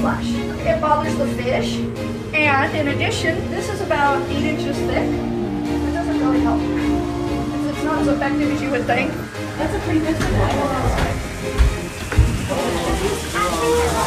flesh. It bothers the fish, and in addition, this is about 8 inches thick. It doesn't really help. It's not as effective as you would think. That's a pretty good one.